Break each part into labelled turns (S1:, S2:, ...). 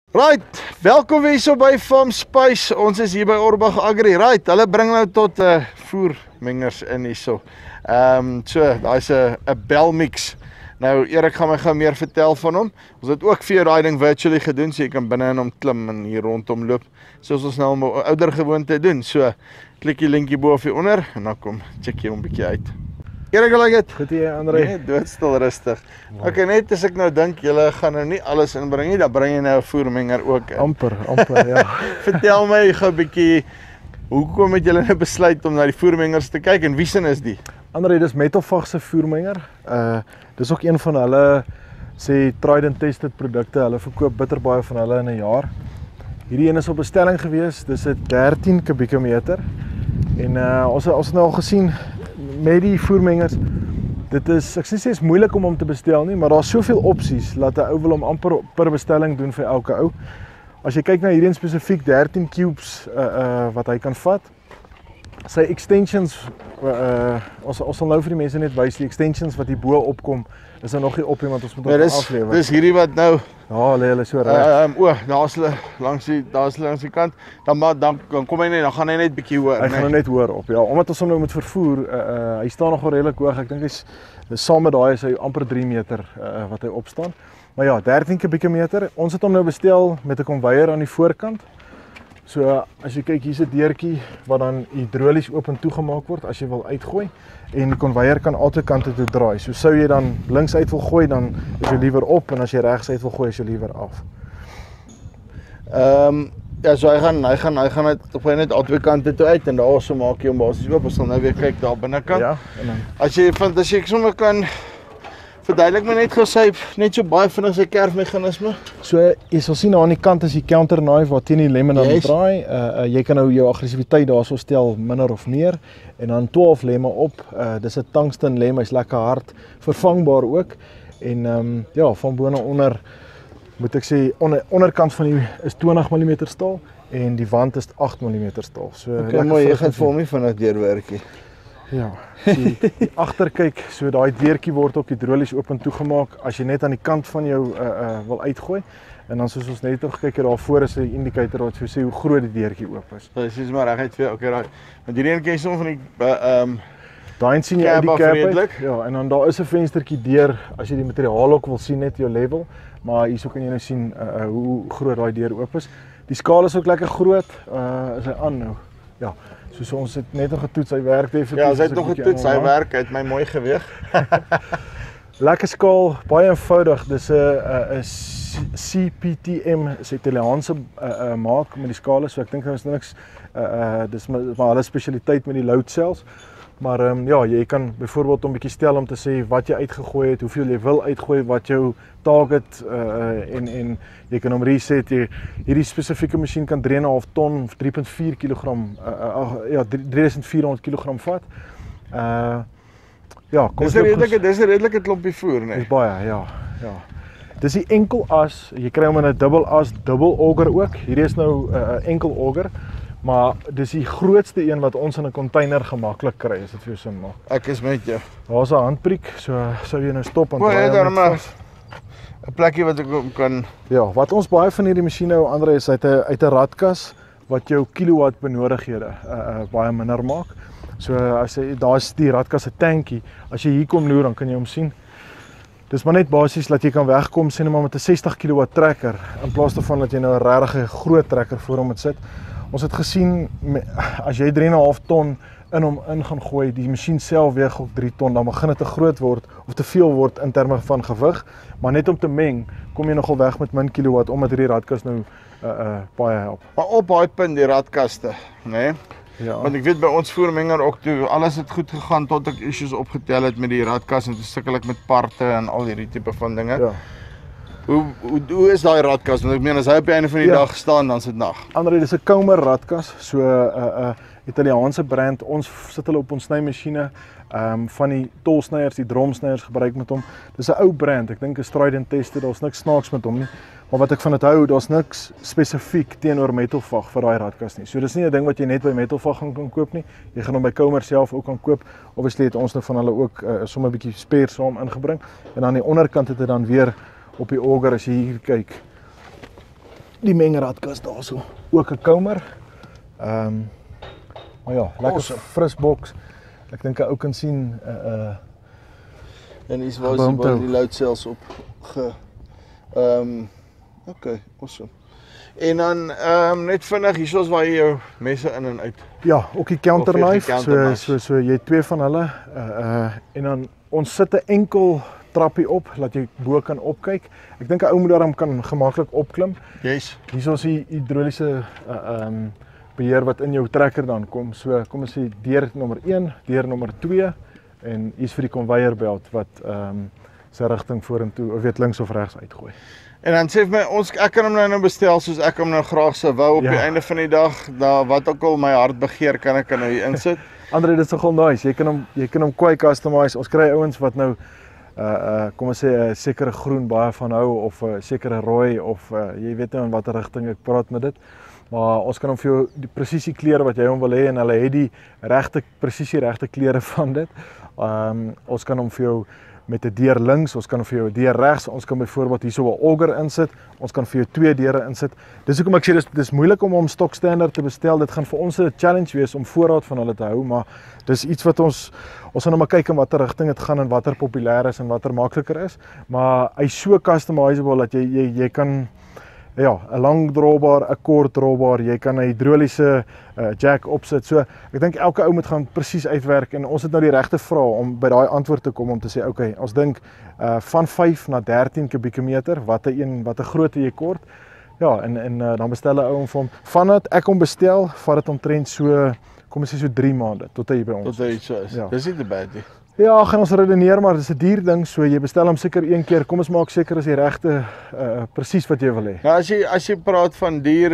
S1: Right, welkom weer so by Farm Spice. Ons is hier by Orbach Agri. Right, hulle bring nou tot voermengers in hierso. So daai's 'n belmix. Nou Erik gaan my gou meer vertel van hom. Ons het ook vir jou daai ding virtually gedoen, so jy kan binne in hom klim en hier rondom loop, soos ons nou al ouer gewoonte doen. So klik die linkie bo of hier onder en dan kom check jy hom 'n bietjie uit. Erik, hoe lyk dit?
S2: Goed hier, André.
S1: Nee, doodstil rustig. Okay, net as ek nou dink julle gaan nou nie alles inbring nie, dan bring jy nou 'n voermenger ook in.
S2: Amper, ja.
S1: Vertel my gou 'n bietjie, hoekom het julle nou besluit om na die voermengers te kyk en wie se is die?
S2: André, dis Metalvag se voermenger. Dis ook een van hulle sê tried and tested produkte. Hulle verkoop bitter baie van hulle in 'n jaar. Hierdie een is op bestelling gewees. Dis 'n 13 kubieke meter. En ons het nou al gesien met die voermengers, dit is, ek sê is moeilik om hom te bestel nie, maar daar's soveel opsies dat 'n ou wil hom amper per bestelling doen vir elke ou. As jy kyk na hierdie spesifiek 13 cubes wat hy kan vat, sy extensions, ons sal nou vir die mense net wys, die extensions wat hier bo opkom, is er nog nie op nie, want ons moet hom aflewer.
S1: Dis hierdie wat nou,
S2: ja, hulle so reg.
S1: daar's hulle langs die kant, dan kom hy net, dan gaan hy net bietjie hoor.
S2: Hy gaan nou net hoor op, ja, omdat ons hom nou moet vervoer, hy staan nog redelik hoog, ek dink hy's saam met daai is hy amper 3 meter wat hy opstaan. Maar ja, 13 kubieke meter. Ons het hom nou bestel met 'n konveier aan die voorkant. So as jy kyk, hier's 'n deurtjie wat dan hidrolies oop en toegemaak word as jy wil uitgooi, en die konveier kan albei kante toe draai. So sou jy dan links uit wil gooi, dan is jy liewer op, en as jy regs uit wil gooi, is jy liewer af.
S1: Ja, so hy gaan net albei kante toe uit en daarso maak jy hom basies oop. Ons sal nou weer kyk daar binnekant.
S2: Ja, en dan
S1: As jy sommer kan verduidelik my net gou sy net so baie vinnig sy kerfmeganisme.
S2: so jy sal sien aan die kant is die counter knife wat teen die lemon dan draai. Jy kan nou jou aggressiwiteit daarso stel minder of meer, en dan 12 lemme op. Dis 'n tungsten lem, hy's lekker hard, vervangbaar ook. En ja, van bo na onder moet ek sê onderkant van die is 20 mm staal en die wand is 8 mm staal. So
S1: Okay, mooi, jy gaan vir hom nie vinnig deurwerkie.
S2: Ja, die agterkyk, so daai deurtjie word ook hidrolies oop en toegemaak as jy net aan die kant van jou wil uitgooi. En dan soos ons net gekyk het, daarvoor is 'n indicator wat vir sê hoe groot die deurtjie oop is.
S1: So dis is maar reguit vir okay, daai. Want hierdie een ken jy som van die
S2: Daai sien jy uit die cab uit. Ja, en dan daar is 'n venstertjie deur as jy die materiaal ook wil sien, net jou level, maar hierso kan jy nou sien hoe groot daai deur oop is. Die skaal is ook lekker groot. Is hy aan nou? Ja. So ons het net nog getoets, hy werk definitief.
S1: Ja, hy het nog getoets, hy werk, hy het my mooi geweeg.
S2: Lekker skaal, baie eenvoudig. Dis 'n CPTM, is Italiaanse maak met die skale, so ek dink daar is niks dis maar hulle spesialiteit met die load cells. Maar ja, jy kan byvoorbeeld 'n bietjie stel om te sê wat jy uitgegooi het, hoeveel jy wil uitgooi, wat jou target en jy kan hom reset. Hierdie spesifieke masjien kan 3,5 ton of 3,4 kg ja, 3400 kg vat. Ja, kom
S1: dis 'n redelike klompie voer, nee.
S2: Dis baie, ja. Dis die enkel as, jy kry hom in 'n dubbel as, dubbel auger ook. Hierdie is nou 'n enkel auger. Maar dis die grootste een wat ons in 'n container gemaklik kry, as dit vir jou sin maak.
S1: Ek is met jou.
S2: Daar's 'n handbriek, so sou jy nou stop en
S1: draai hom vas. 'n plekkie wat ek kan.
S2: Ja, wat ons baie van hierdie masjiene nou Andre is uit 'n radkas wat jou kilowatt benodighede baie minder maak. So as jy daar's die radkas se tankie, as jy hier kom loer, dan kan jy hom sien. Dis maar net basies dat jy kan wegkom sê net maar met 'n 60 kW trekker in plaas daarvan dat jy nou 'n regtig groot trekker voor hom moet sit. Ons het gesien as jy 3,5 ton in hom gaan gooi, die masjien self weeg ook 3 ton, dan begin dit te groot word of te veel word in terme van gewig, maar net om te meng kom jy nogal weg met min kilowatt omdat hierdie radkas nou baie help.
S1: Maar op daai punt die radkaste, né? Nee?
S2: Ja.
S1: Want ek weet by ons voermenger ook toe alles het goed gegaan tot ek issues opgetel het met die radkas en toe sukkel ek met parte en al hierdie tipe van dinge.
S2: Ja.
S1: Hoe is daai radkas? Want ek meen as hy op die einde van die dag staan, dan sit nag.
S2: Andre, dis 'n Comer radkas, so Italiaanse brand. Ons sit hulle op ons snymasjiene. Van die tolsnyers, die dromsnyers gebruik met hom. Dis 'n ou brand. Ek dink is tried and tested. Daar's niks snaaks met hom nie. Maar wat ek van dit hou, daar's niks spesifiek teenoor Metalvag vir daai radkas nie. So dis nie 'n ding wat jy net by Metalvag kan koop nie. Jy gaan hom by Comer self ook kan koop. Obviously het ons nou van hulle ook sommer 'n bietjie spare saam ingebring. En aan die onderkant het dit dan weer op die auger as jy hier kyk. die mengeradkas daarso. Ook 'n komer. Maar ja, lekker
S1: Awesome.
S2: fris boks. Ek dink 'n ou kan sien
S1: En hier's waar jy by die load cells op okay, awesome. En dan net vinnig hiersoos waar jy jou messe in en uit.
S2: ja, ook die counter
S1: Of jy
S2: knife.
S1: die counter
S2: So jy het twee van hulle. En dan ons sit 'n enkel trappie op dat jy bo kan opkyk. Ek dink 'n ou moet daarom kan gemaklik opklim.
S1: Yes.
S2: Hier is die hidroliese beheer wat in jou trekker dan kom. So kom ons sê deur nommer 1, deur nommer 2 en hier's vir die conveyor belt wat sy rigting vorentoe of weet links of regs uitgooi.
S1: En dan sê vir my ek kan hom nou bestel soos ek hom nou graag sou wou op die einde van die dag, daar wat ook al my hart begeer kan ek nou hier insit.
S2: Andre, dit is nogal nice. Jy kan hom kwai customize. Ons kry ouens wat nou kom ons sê 'n sekere groen baie van hou of 'n sekere rooi of jy weet nou in watter rigting ek praat met dit. Maar ons kan hom vir jou die presisie kleure wat jy hom wil hê en hulle het die regte kleure van dit. Ons kan hom vir jou met 'n deur links, ons kan vir jou 'n deur regs, ons kan byvoorbeeld hierso 'n auger insit, ons kan vir jou twee deure insit. Dis hoekom ek sê dis moeilik om hom stokstandard te bestel. Dit gaan vir ons 'n challenge wees om voorraad van hulle te hou, maar dis iets wat ons gaan nou maar kyk in watter rigting dit gaan en watter populêr is en watter makliker is, maar hy's so customizable dat jy kan 'n lang drawbaar, 'n kort drawbaar, jy kan 'n hidroliese jack opsit. So ek dink elke ou moet gaan presies uitwerk en ons het nou die regte vrae om by daai antwoord te kom om te sê okay, ons dink van 5 na 13 kubieke meter, watter grootte jy kort. Ja, en dan bestel 'n ou hom vir hom. Vandat ek hom bestel, vat dit omtrent so kom ons sê so 3 maande tot hy by ons
S1: Tot hy so is.
S2: Ja.
S1: Dis nie te bad nie.
S2: Ja, gaan ons redeneer, maar dis 'n duur ding, so jy bestel hom seker een keer. Kom ons maak seker as die regte presies wat jy wil hê.
S1: Nou as jy praat van duur,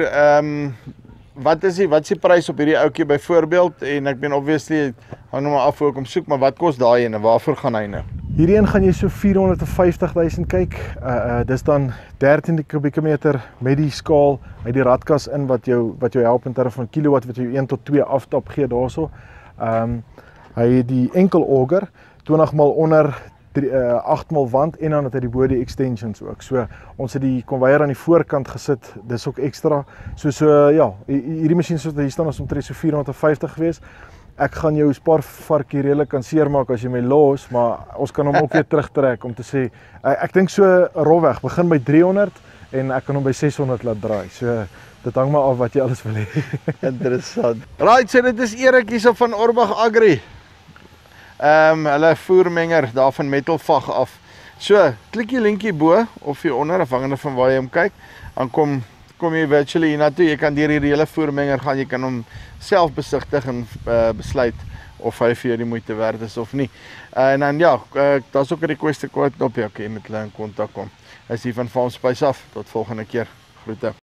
S1: wat is die prys op hierdie ouetjie byvoorbeeld? En ek meen obviously hang nou maar af hoe ek hom soek, maar wat kos daai ene? Waarvoor gaan hy nou?
S2: Hierdie een gaan jy so 450.000 kyk. Dis dan 13 kubieke meter met die skaal uit die radkas in wat jou help in terme van kilowatt wat jou 1 tot 2 aftap gee daarso. Hy het die enkel auger, 20 mal onder 8 mal wand en dan het hy die body extensions ook. So ons het die conveyor aan die voorkant gesit. Dis ook ekstra. Ja, hierdie masjien soos hier staan is omtrent so 450 gewees. Ek gaan jou spaarvarkie redelik kan seermaak as jy my los, maar ons kan hom ook weer terugtrek om te sê ek dink so rofweg begin by 300 en ek kan hom by 600 laat draai. So dit hang maar af wat jy alles wil hê.
S1: Interessant. Right, so dit is Erik hierso van Orbach Agri. Hulle voermenger daar van Metalvag af. So, klik die linkie bo of hier onder, afhangende van waar jy hom kyk, dan kom jy virtually hiernatoe. Jy kan deur hierdie hele voermenger gaan, jy kan hom self besigtig en besluit of hy vir jou die moeite werd is of nie. En dan ja, daar's ook 'n request to quote knopjie, okay, met hulle in kontak kom. Is hier van Farm Spice af. Tot volgende keer. Groete.